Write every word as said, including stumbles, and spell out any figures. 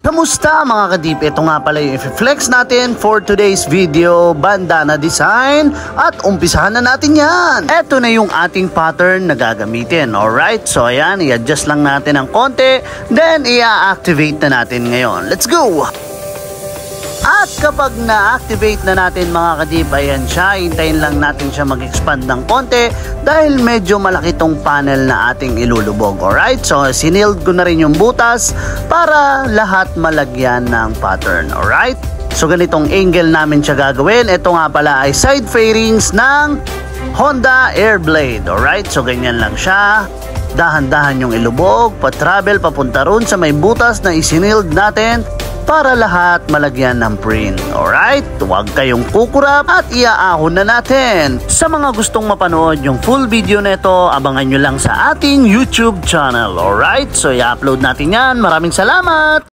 Kamusta mga kadip? Ito nga pala yung i-flex natin for today's video, bandana design, at umpisahan na natin yan. Ito na yung ating pattern na gagamitin. Alright, so ayan, i-adjust lang natin ng konti, then i-activate na natin ngayon. Let's go! At kapag na-activate na natin mga kadip, ayan siya, hintayin lang natin siya mag-expand ng konti dahil medyo malaki tong panel na ating ilulubog. Alright, so sinilled ko na rin yung butas para lahat malagyan ng pattern. Alright, so ganitong angle namin siya gagawin. Ito nga pala ay side fairings ng Honda Airblade. Alright, so ganyan lang siya. Dahan-dahan yung ilubog, pa-travel papunta ron sa may butas na isinilled natin para lahat malagyan ng print. Alright? Huwag kayong kukurap at iaahon na natin. Sa mga gustong mapanood yung full video nito, abangan nyo lang sa ating YouTube channel. Alright? So i-upload natin yan. Maraming salamat!